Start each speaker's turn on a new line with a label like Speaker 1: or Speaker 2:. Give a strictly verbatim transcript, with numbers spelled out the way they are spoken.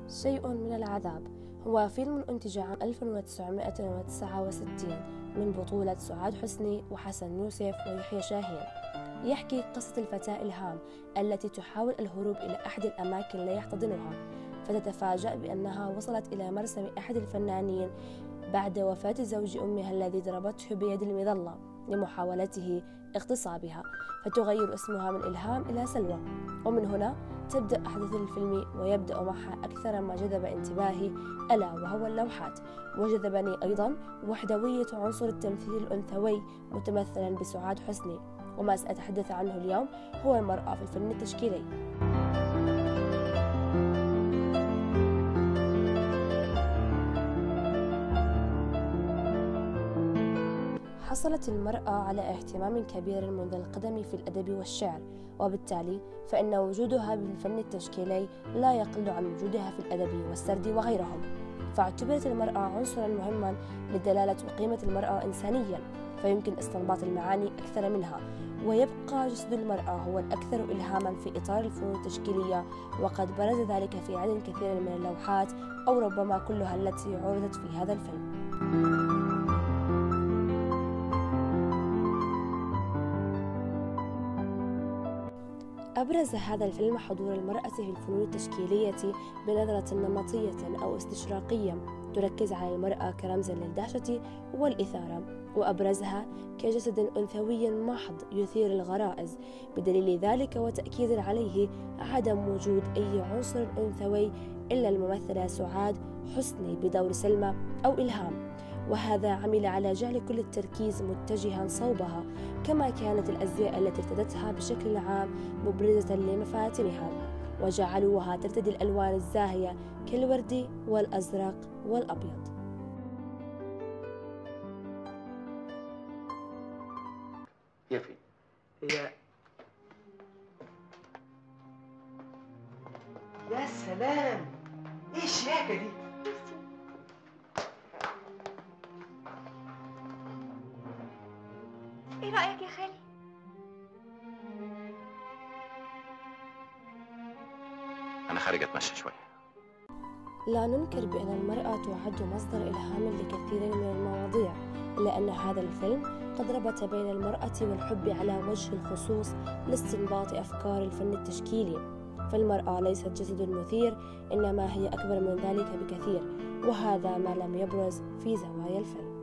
Speaker 1: شيء من العذاب هو فيلم أنتج عام ألف وتسعمائة وتسعة وستين من بطولة سعاد حسني وحسن يوسف ويحيى شاهين. يحكي قصة الفتاة إلهام التي تحاول الهروب إلى أحد الأماكن لا يحتضنها، فتتفاجأ بأنها وصلت إلى مرسم أحد الفنانين بعد وفاة زوج أمها الذي ضربته بيد المظلة لمحاولته اغتصابها، فتغير اسمها من إلهام إلى سلوى. ومن هنا تبدأ أحداث الفيلم، ويبدأ معها أكثر ما جذب انتباهي ألا وهو اللوحات. وجذبني أيضا وحدوية عنصر التمثيل الأنثوي متمثلا بسعاد حسني. وما سأتحدث عنه اليوم هو المرأة في الفن التشكيلي. حصلت المرأة على اهتمام كبير منذ القدم في الأدب والشعر، وبالتالي فإن وجودها بالفن التشكيلي لا يقل عن وجودها في الأدب والسرد وغيرهم. فاعتبرت المرأة عنصرا مهما لدلالة قيمة المرأة إنسانيا، فيمكن استنباط المعاني أكثر منها. ويبقى جسد المرأة هو الأكثر إلهاما في إطار الفنون التشكيلية، وقد برز ذلك في عدد كثير من اللوحات أو ربما كلها التي عرضت في هذا الفيلم. أبرز هذا الفيلم حضور المرأة في الفنون التشكيلية بنظرة نمطية أو استشراقية تركز على المرأة كرمز للدهشة والإثارة، وأبرزها كجسد أنثوي محض يثير الغرائز. بدليل ذلك وتأكيدا عليه عدم وجود أي عنصر أنثوي إلا الممثلة سعاد حسني بدور سلمى أو إلهام، وهذا عمل على جعل كل التركيز متجها صوبها، كما كانت الأزياء التي ارتدتها بشكل عام مبرزة لمفاتنها، وجعلوها ترتدي الألوان الزاهية كالورد والأزرق والأبيض.
Speaker 2: هي فين؟ هي يا سلام، ايه الشياكة دي؟
Speaker 3: ايه رأيك يا خالي؟
Speaker 4: أنا خارج أتمشى شوية.
Speaker 1: لا ننكر بأن المرأة تعد مصدر إلهام لكثير من المواضيع، إلا أن هذا الفيلم قد ربط بين المرأة والحب على وجه الخصوص لاستنباط أفكار الفن التشكيلي. فالمرأة ليست جسد مثير، إنما هي أكبر من ذلك بكثير، وهذا ما لم يبرز في زوايا الفيلم.